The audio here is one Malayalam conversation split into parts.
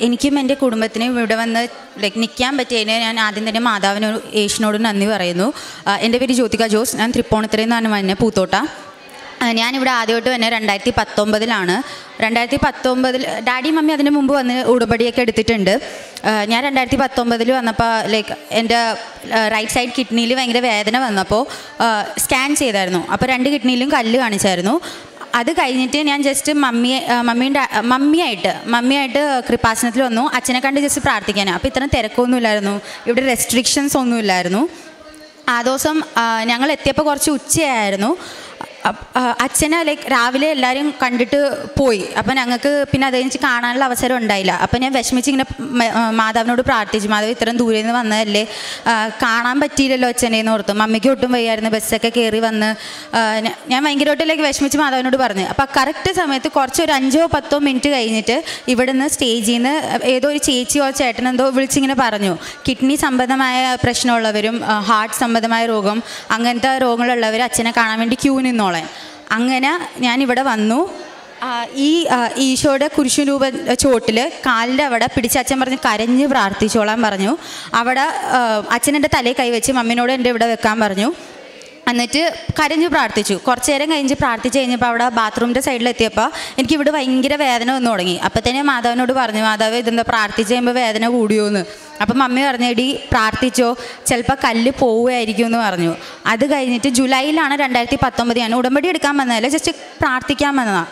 എനിക്കും എൻ്റെ കുടുംബത്തിനും ഇവിടെ വന്ന് നിൽക്കാൻ പറ്റിയതിന് ഞാൻ ആദ്യം തന്നെ മാതാവിനോട് യേശുവിനോടും നന്ദി പറയുന്നു. എൻ്റെ പേര് ജ്യോതിക ജോസ്. ഞാൻ തൃപ്പൂണിത്തുറയിൽ നിന്നാണ് വന്നെ, പൂത്തോട്ട. ഞാനിവിടെ ആദ്യമായിട്ട് തന്നെ 2019 2019 ഡാഡി മമ്മി അതിന് മുമ്പ് വന്ന് ഉടമ്പടിയൊക്കെ എടുത്തിട്ടുണ്ട്. ഞാൻ 2019 വന്നപ്പോൾ എൻ്റെ റൈറ്റ് സൈഡ് കിഡ്നിയിൽ ഭയങ്കര വേദന വന്നപ്പോൾ സ്കാൻ ചെയ്തായിരുന്നു. അപ്പോൾ 2 കിഡ്നിയിലും കല്ല് കാണിച്ചായിരുന്നു. അത് കഴിഞ്ഞിട്ട് ഞാൻ ജസ്റ്റ് മമ്മിയായിട്ട് കൃപാസനത്തിൽ വന്നു. അച്ഛനെ കണ്ട് ജസ്റ്റ് പ്രാർത്ഥിക്കാനാണ്. അപ്പോൾ ഇത്രയും തിരക്കൊന്നുമില്ലായിരുന്നു, ഇവിടെ റെസ്ട്രിക്ഷൻസ് ഒന്നുമില്ലായിരുന്നു. ആ ദിവസം ഞങ്ങൾ എത്തിയപ്പോൾ കുറച്ച് ഉച്ചയായിരുന്നു. അച്ഛനെ രാവിലെ എല്ലാവരും കണ്ടിട്ട് പോയി. അപ്പം ഞങ്ങൾക്ക് പിന്നെ അത് കഴിഞ്ഞ് കാണാനുള്ള അവസരം ഉണ്ടായില്ല. അപ്പം ഞാൻ വിഷമിച്ച് ഇങ്ങനെ മാതാവിനോട് പ്രാർത്ഥിച്ചു, മാതാവ് ഇത്രയും ദൂരെ നിന്ന് വന്നതല്ലേ, കാണാൻ പറ്റിയില്ലല്ലോ അച്ഛനെന്ന് ഓർത്തു. മമ്മിക്ക് ഒട്ടും വയ്യായിരുന്നു, ബസ്സൊക്കെ കയറി വന്ന്. ഞാൻ ഭയങ്കരമായിട്ട് വിഷമിച്ച് മാതാവിനോട് പറഞ്ഞു. അപ്പോൾ കറക്റ്റ് സമയത്ത് കുറച്ച് ഒരു 5-10 മിനിറ്റ് കഴിഞ്ഞിട്ട് ഇവിടുന്ന് സ്റ്റേജിൽ നിന്ന് ഏതോ ഒരു ചേച്ചിയോ ചേട്ടനെന്തോ വിളിച്ചിങ്ങനെ പറഞ്ഞു, കിഡ്നി സംബന്ധമായ പ്രശ്നമുള്ളവരും ഹാർട്ട് സംബന്ധമായ രോഗം അങ്ങനത്തെ രോഗങ്ങളുള്ളവർ അച്ഛനെ കാണാൻ വേണ്ടി ക്യൂ നിന്നോളാം. അങ്ങനെ ഞാനിവിടെ വന്നു. ഈ ഈശോയുടെ കുരിശു രൂപ ചോട്ടിൽ കാലിൻ്റെ അവിടെ പിടിച്ച് അച്ഛൻ പറഞ്ഞ് കരഞ്ഞ് പ്രാർത്ഥിച്ചോളാൻ പറഞ്ഞു. അവിടെ അച്ഛനെൻ്റെ തലയിൽ കൈവച്ച് മമ്മിനോട് എൻ്റെ ഇവിടെ വെക്കാൻ പറഞ്ഞു. എന്നിട്ട് കരഞ്ഞ് പ്രാർത്ഥിച്ചു. കുറച്ച് നേരം കഴിഞ്ഞ് പ്രാർത്ഥിച്ച് കഴിഞ്ഞപ്പോൾ അവിടെ ബാത്റൂമിൻ്റെ സൈഡിലെത്തിയപ്പോൾ എനിക്കിവിടെ ഭയങ്കര വേദന വന്നു തുടങ്ങി. അപ്പോൾ തന്നെ മാതാവിനോട് പറഞ്ഞു, മാതാവ് ഇതെന്താ പ്രാർത്ഥിച്ച് കഴിയുമ്പോൾ വേദന കൂടിയോന്ന്. അപ്പം മമ്മി പറഞ്ഞു, എടി പ്രാർത്ഥിച്ചോ, ചിലപ്പോൾ കല്ല് പോവുമായിരിക്കും എന്ന് പറഞ്ഞു. അത് കഴിഞ്ഞിട്ട് ജൂലൈയിലാണ് 2019 ഞാൻ ഉടമ്പടി എടുക്കാൻ വന്നതല്ല, ജസ്റ്റ് പ്രാർത്ഥിക്കാൻ വന്നതാണ്.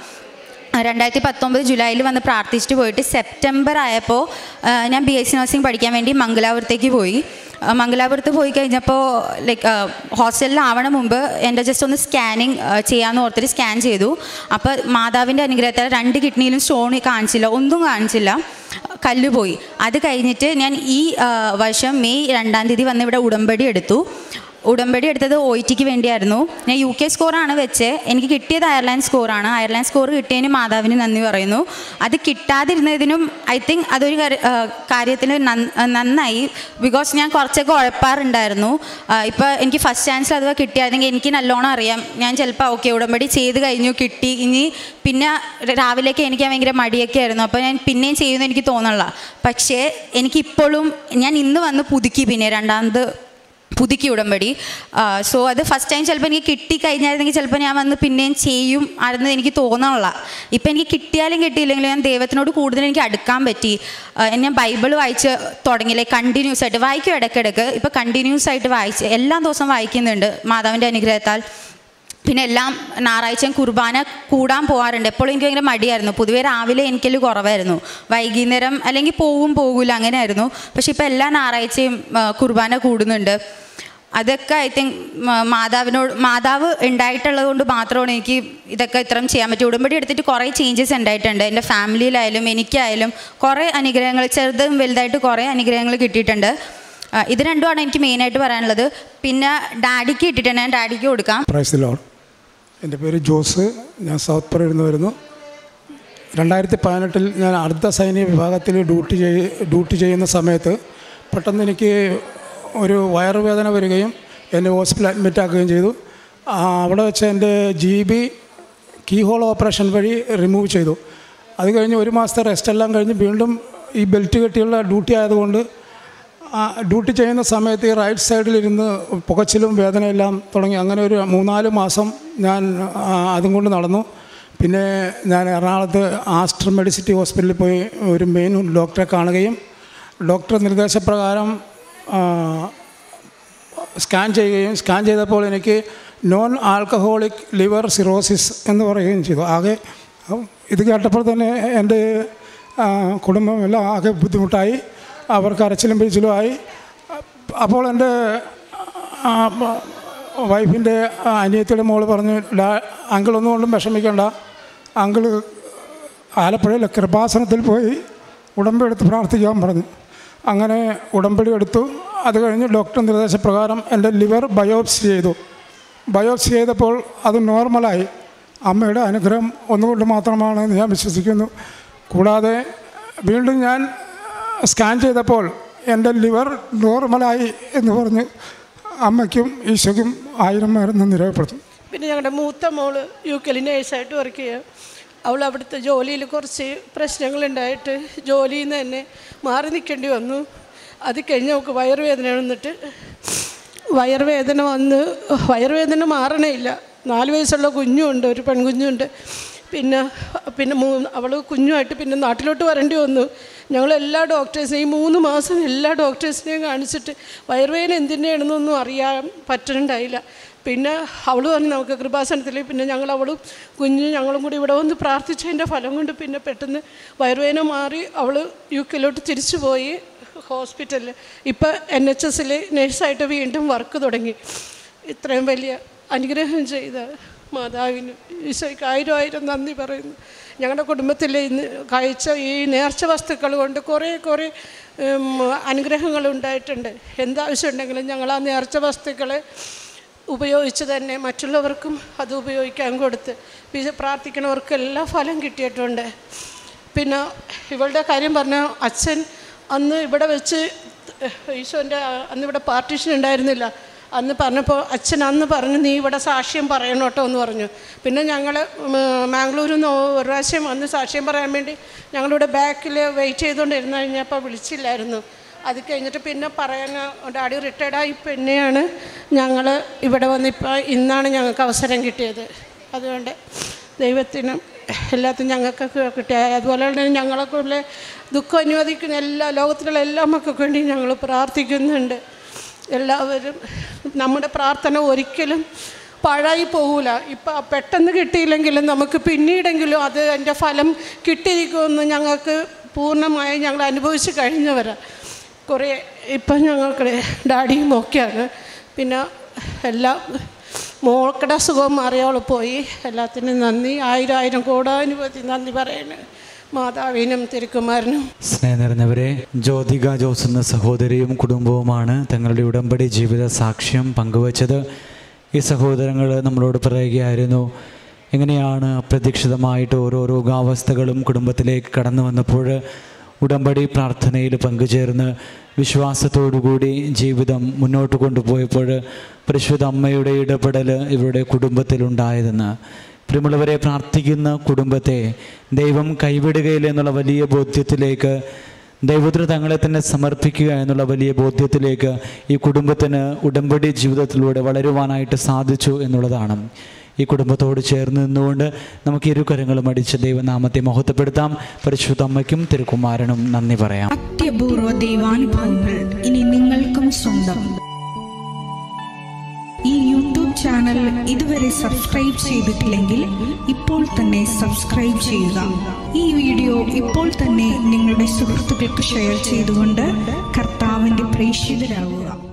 2019 ജൂലൈയിൽ വന്ന് പ്രാർത്ഥിച്ചിട്ട് പോയിട്ട് സെപ്റ്റംബർ ആയപ്പോൾ ഞാൻ BSc നഴ്സിംഗ് പഠിക്കാൻ വേണ്ടി മംഗലാപുരത്തേക്ക് പോയി. മംഗലാപുരത്ത് പോയി കഴിഞ്ഞപ്പോൾ ഹോസ്റ്റലിലാവണ മുമ്പ് എൻ്റെ ജസ്റ്റ് ഒന്ന് സ്കാനിങ് ചെയ്യാമെന്ന് ഓർത്തിട്ട് സ്കാൻ ചെയ്തു. അപ്പോൾ മാതാവിൻ്റെ അനുഗ്രഹത്താൽ 2 കിഡ്നിയിലും സ്റ്റോൺ കാണിച്ചില്ല, ഒന്നും കാണിച്ചില്ല, കല്ല് പോയി. അത് കഴിഞ്ഞിട്ട് ഞാൻ ഈ വർഷം മെയ് 2-ാം തീയതി വന്ന് ഇവിടെ ഉടമ്പടി എടുത്തു. ഉടമ്പടി എടുത്തത് OITക്ക് വേണ്ടിയായിരുന്നു. ഞാൻ UK സ്കോറാണ് വെച്ച്, എനിക്ക് കിട്ടിയത് അയർലൻഡ് സ്കോറാണ്. അയർലൻഡ് സ്കോർ കിട്ടിയതിന് മാതാവിന് നന്ദി പറയുന്നു. അത് കിട്ടാതിരുന്നതിനും ഐ തിങ്ക് അതൊരു കാര്യത്തിൽ നന്നായി. ബിക്കോസ് ഞാൻ കുറച്ചൊക്കെ ഉഴപ്പാറുണ്ടായിരുന്നു. ഇപ്പോൾ എനിക്ക് ഫസ്റ്റ് ചാൻസിൽ അഥവാ കിട്ടിയായിരുന്നെങ്കിൽ എനിക്ക് നല്ലോണം അറിയാം, ഞാൻ ചിലപ്പോൾ ഓക്കെ ഉടമ്പടി ചെയ്ത് കഴിഞ്ഞു, കിട്ടി, ഇനി പിന്നെ രാവിലേക്ക് എനിക്ക് ഭയങ്കര മടിയൊക്കെ ആയിരുന്നു, അപ്പോൾ ഞാൻ പിന്നെയും ചെയ്യുമെന്ന് എനിക്ക് തോന്നണില്ല. പക്ഷേ എനിക്കിപ്പോഴും ഞാൻ ഇന്ന് വന്ന് പുതുക്കി, പിന്നെ 2ാമത് പുതുക്കി ഉടമ്പടി. സോ അത് ഫസ്റ്റ് ടൈം ചിലപ്പോൾ എനിക്ക് കിട്ടിക്കഴിഞ്ഞായിരുന്നെങ്കിൽ ചിലപ്പോൾ ഞാൻ വന്ന് പിന്നെയും ചെയ്യും ആയിരുന്നു എനിക്ക് തോന്നാനുള്ള. ഇപ്പം എനിക്ക് കിട്ടിയാലും കിട്ടിയില്ലെങ്കിലും ഞാൻ ദൈവത്തിനോട് കൂടുതൽ എനിക്ക് അടുക്കാൻ പറ്റി. ഞാൻ ബൈബിൾ വായിച്ച് തുടങ്ങി, കണ്ടിന്യൂസ് ആയിട്ട് വായിക്കും ഇടയ്ക്കിടയ്ക്ക്. ഇപ്പോൾ കണ്ടിന്യൂസ് ആയിട്ട് വായിച്ച് എല്ലാ ദിവസവും വായിക്കുന്നുണ്ട് മാതാവിൻ്റെ അനുഗ്രഹത്താൽ. പിന്നെ എല്ലാം ഞായറാഴ്ചയും കുർബാന കൂടാൻ പോകാറുണ്ട്. എപ്പോഴും എനിക്ക് ഭയങ്കര മടിയായിരുന്നു. പൊതുവേ രാവിലെ എനിക്കെല്ലാം കുറവായിരുന്നു, വൈകുന്നേരം അല്ലെങ്കിൽ പോകില്ല അങ്ങനെയായിരുന്നു. പക്ഷെ ഇപ്പോൾ എല്ലാ ഞായറാഴ്ചയും കുർബാന കൂടുന്നുണ്ട്. അതൊക്കെ ഐ തിങ്ക് മാതാവ് ഉണ്ടായിട്ടുള്ളത് കൊണ്ട് മാത്രമാണ് എനിക്ക് ഇതൊക്കെ ഇത്രയും ചെയ്യാൻ പറ്റും. ഉടമ്പടി എടുത്തിട്ട് കുറേ ചേഞ്ചസ് ഉണ്ടായിട്ടുണ്ട്. എൻ്റെ ഫാമിലിയിലായാലും എനിക്കായാലും കുറേ അനുഗ്രഹങ്ങൾ, ചെറുതും വലുതായിട്ട് കുറേ അനുഗ്രഹങ്ങൾ കിട്ടിയിട്ടുണ്ട്. ഇത് രണ്ടുമാണ് എനിക്ക് മെയിനായിട്ട് പറയാനുള്ളത്. പിന്നെ ഡാഡിക്ക് കിട്ടിയിട്ടുണ്ട്, ഞാൻ ഡാഡിക്ക് കൊടുക്കാം. Praise the Lord. എൻ്റെ പേര് ജോസ്, ഞാൻ സൗത്ത് പുറയിൽ നിന്ന് വരുന്നു. 2018 ഞാൻ അർദ്ധ സൈനിക വിഭാഗത്തിൽ ഡ്യൂട്ടി ചെയ്യുന്ന സമയത്ത് പെട്ടെന്ന് എനിക്ക് ഒരു വയറുവേദന വരികയും എന്നെ ഹോസ്പിറ്റലിൽ അഡ്മിറ്റ് ആക്കുകയും ചെയ്തു. അവിടെ വെച്ച് എൻ്റെ GB കീഹോൾ ഓപ്പറേഷൻ വഴി റിമൂവ് ചെയ്തു. അത് കഴിഞ്ഞ് 1 മാസത്തെ റെസ്റ്റ് എല്ലാം കഴിഞ്ഞ് വീണ്ടും ഈ ബെൽറ്റ് കെട്ടിയുള്ള ഡ്യൂട്ടി ആയതുകൊണ്ട് ഡ്യൂട്ടി ചെയ്യുന്ന സമയത്ത് ഈ റൈറ്റ് സൈഡിലിരുന്ന് പുകച്ചിലും വേദനയെല്ലാം തുടങ്ങി. അങ്ങനെ ഒരു 3-4 മാസം ഞാൻ അതും കൊണ്ട് നടന്നു. പിന്നെ ഞാൻ എറണാകുളത്ത് ആസ്റ്റർ മെഡിസിറ്റി ഹോസ്പിറ്റലിൽ പോയി ഒരു മെയിൻ ഡോക്ടറെ കാണുകയും ഡോക്ടർ നിർദ്ദേശപ്രകാരം സ്കാൻ ചെയ്തപ്പോൾ എനിക്ക് നോൺ ആൽക്കഹോളിക് ലിവർ സിറോസിസ് എന്ന് പറയുകയും ചെയ്തു. ആകെ ഇത് കേട്ടപ്പോൾ തന്നെ എൻ്റെ കുടുംബമെല്ലാം ആകെ ബുദ്ധിമുട്ടായി, അവർക്ക് അരച്ചിലും പിരിച്ചിലും ആയി. അപ്പോൾ എൻ്റെ വൈഫിൻ്റെ അനിയത്തിയുടെ മോള് പറഞ്ഞു, അങ്കിളൊന്നും കൊണ്ടും വിഷമിക്കേണ്ട, അങ്കിള് ആലപ്പുഴയിലെ കൃപാസനത്തിൽ പോയി ഉടമ്പടി എടുത്ത് പ്രാർത്ഥിക്കാൻ പറഞ്ഞു. അങ്ങനെ ഉടമ്പടി എടുത്തു. അത് കഴിഞ്ഞ് ഡോക്ടർ നിർദ്ദേശപ്രകാരം എൻ്റെ ലിവർ ബയോപ്സി ചെയ്തപ്പോൾ അത് നോർമലായി. അമ്മയുടെ അനുഗ്രഹം ഒന്നുകൊണ്ട് മാത്രമാണെന്ന് ഞാൻ വിശ്വസിക്കുന്നു. കൂടാതെ വീണ്ടും ഞാൻ സ്കാൻ ചെയ്തപ്പോൾ എൻ്റെ ലിവർ നോർമലായി എന്ന് പറഞ്ഞ് അമ്മയ്ക്കും ഈശോയ്ക്കും 1000 നന്ദി രേഖപ്പെടുത്തും. പിന്നെ ഞങ്ങളുടെ മൂത്ത മോള് UK നേഴ്സായിട്ട് വർക്ക് ചെയ്യുക. അവൾ അവിടുത്തെ ജോലിയിൽ കുറച്ച് പ്രശ്നങ്ങളുണ്ടായിട്ട് ജോലിയിൽ നിന്ന് തന്നെ മാറി നിൽക്കേണ്ടി വന്നു. അത് കഴിഞ്ഞ് അവൾക്ക് വയറുവേദന വന്നിട്ട് വയറുവേദന മാറണേയില്ല. 4 വയസ്സുള്ള കുഞ്ഞുണ്ട്, ഒരു പെൺകുഞ്ഞുണ്ട്. പിന്നെ അവൾ കുഞ്ഞുമായിട്ട് പിന്നെ നാട്ടിലോട്ട് വരേണ്ടി വന്നു. ഞങ്ങളെല്ലാ ഡോക്ടേഴ്സിനെയും 3 മാസം എല്ലാ ഡോക്ടേഴ്സിനെയും കാണിച്ചിട്ട് വയറുവേദന എന്തിൻ്റെയാണെന്നൊന്നും അറിയാൻ പറ്റുന്നുണ്ടായില്ല. പിന്നെ അവൾ പറഞ്ഞു നമുക്ക് കൃപാസനത്തിൽ. പിന്നെ ഞങ്ങളും കുഞ്ഞും കൂടി ഇവിടെ വന്ന് പ്രാർത്ഥിച്ചതിൻ്റെ ഫലം കൊണ്ട് പിന്നെ പെട്ടെന്ന് വയറുവേദന മാറി അവൾ UK തിരിച്ചു പോയി ഹോസ്പിറ്റലിൽ. ഇപ്പം NHSൽ നേഴ്സായിട്ട് വീണ്ടും വർക്ക് തുടങ്ങി. ഇത്രയും വലിയ അനുഗ്രഹം ചെയ്ത മാതാവിന് ഈശോയ്ക്ക് 1000 നന്ദി പറയുന്നു. ഞങ്ങളുടെ കുടുംബത്തിൽ ഇന്ന് കഴിച്ച ഈ നേർച്ച വസ്തുക്കൾ കൊണ്ട് കുറേ അനുഗ്രഹങ്ങൾ ഉണ്ടായിട്ടുണ്ട്. എന്താവശ്യമുണ്ടെങ്കിലും ഞങ്ങൾ ആ നേർച്ച വസ്തുക്കളെ ഉപയോഗിച്ച് തന്നെ മറ്റുള്ളവർക്കും അത് ഉപയോഗിക്കാൻ കൊടുത്ത് പ്രാർത്ഥിക്കുന്നവർക്കെല്ലാം ഫലം കിട്ടിയിട്ടുണ്ട്. പിന്നെ ഇവളുടെ കാര്യം പറഞ്ഞാൽ അച്ഛൻ അന്ന് ഇവിടെ വെച്ച് ഈശോൻ്റെ അന്ന് ഇവിടെ പാർട്ടീഷൻ ഉണ്ടായിരുന്നില്ല. അന്ന് പറഞ്ഞപ്പോൾ അച്ഛൻ അന്ന് പറഞ്ഞു നീ ഇവിടെ സാക്ഷ്യം പറയണം കേട്ടോ എന്ന് പറഞ്ഞു. പിന്നെ ഞങ്ങൾ മാംഗ്ലൂരിൽ നിന്ന് ഒരു പ്രാവശ്യം വന്ന് സാക്ഷ്യം പറയാൻ വേണ്ടി ഞങ്ങളിവിടെ ബാക്കിൽ വെയിറ്റ് ചെയ്തുകൊണ്ടിരുന്നു കഴിഞ്ഞപ്പോൾ വിളിച്ചില്ലായിരുന്നു. അത് കഴിഞ്ഞിട്ട് പിന്നെ പറയാൻ ഡാഡി റിട്ടയർഡായി പിന്നെയാണ് ഞങ്ങൾ ഇവിടെ വന്നിപ്പോൾ ഇന്നാണ് ഞങ്ങൾക്ക് അവസരം കിട്ടിയത്. അതുകൊണ്ട് ദൈവത്തിനും എല്ലാത്തിനും ഞങ്ങൾക്ക് കിട്ടിയ അതുപോലെ തന്നെ ഞങ്ങളെക്കുള്ള ദുഃഖം അനുവദിക്കുന്ന ലോകത്തിലുള്ള എല്ലാ മക്കൾക്ക് വേണ്ടി ഞങ്ങൾ പ്രാർത്ഥിക്കുന്നുണ്ട്. എല്ലാവരും നമ്മുടെ പ്രാർത്ഥന ഒരിക്കലും പാഴായി പോകില്ല. ഇപ്പം പെട്ടെന്ന് കിട്ടിയില്ലെങ്കിലും നമുക്ക് പിന്നീടെങ്കിലും അതിൻ്റെ ഫലം കിട്ടിയിരിക്കുമെന്ന് ഞങ്ങൾക്ക് പൂർണ്ണമായി ഞങ്ങൾ അനുഭവിച്ച് കഴിഞ്ഞവരാണ്. കുറേ ഇപ്പം ഞങ്ങൾക്ക് ഡാഡിയും ഒക്കെയാണ്. പിന്നെ എല്ലാ മോൾക്കടെ സുഖം മാറിയവൾ പോയി. എല്ലാത്തിനും നന്ദി, 1000 കോടാനുപതി നന്ദി പറയുന്നു മാതാവിനും തിരുക്കുമാരനും. സ്നേഹം നിറഞ്ഞവരെ, ജ്യോതിക ജോസ് എന്ന സഹോദരിയും കുടുംബവുമാണ് തങ്ങളുടെ ഉടമ്പടി ജീവിത സാക്ഷ്യം പങ്കുവച്ചത്. ഈ സഹോദരങ്ങൾ നമ്മളോട് പറയുകയായിരുന്നു എങ്ങനെയാണ് അപ്രതീക്ഷിതമായിട്ട് ഓരോ രോഗാവസ്ഥകളും കുടുംബത്തിലേക്ക് കടന്നു വന്നപ്പോൾ ഉടമ്പടി പ്രാർത്ഥനയിൽ പങ്കുചേർന്ന് വിശ്വാസത്തോടുകൂടി ജീവിതം മുന്നോട്ട് കൊണ്ടുപോയപ്പോൾ പരിശുദ്ധ അമ്മയുടെ ഇടപെടൽ ഇവരുടെ കുടുംബത്തിലുണ്ടായതെന്ന്. പ്രിയമുള്ളവരെ, പ്രാർത്ഥിക്കുന്ന കുടുംബത്തെ ദൈവം കൈവിടുകയില്ല എന്നുള്ള വലിയ ബോധ്യത്തിലേക്ക്, ദൈവത്തിന് തങ്ങളെ തന്നെ സമർപ്പിക്കുക എന്നുള്ള വലിയ ബോധ്യത്തിലേക്ക് ഈ കുടുംബത്തിന് ഉടമ്പടി ജീവിതത്തിലൂടെ വളരുവാനായിട്ട് സാധിച്ചു എന്നുള്ളതാണ്. ഈ കുടുംബത്തോട് ചേർന്ന് നിന്നുകൊണ്ട് നമുക്ക് ഇരുകരങ്ങളും അടിച്ച് ദൈവനാമത്തെ മഹത്വപ്പെടുത്താം. പരിശുദ്ധ അമ്മയ്ക്കും തിരുക്കുമാരനും നന്ദി പറയാം. അത്യപൂർവ ദൈവാനുഭവങ്ങൾ ഇനി നിങ്ങൾക്കും സ്വന്തം. ഈ യൂട്യൂബ് ചാനൽ ഇതുവരെ സബ്സ്ക്രൈബ് ചെയ്തിട്ടില്ലെങ്കിൽ ഇപ്പോൾ തന്നെ സബ്സ്ക്രൈബ് ചെയ്യുക. ഈ വീഡിയോ ഇപ്പോൾ തന്നെ നിങ്ങളുടെ സുഹൃത്തുക്കൾക്ക് ഷെയർ ചെയ്തുകൊണ്ട് കർത്താവിൻ്റെ പ്രേക്ഷിതരാകുക.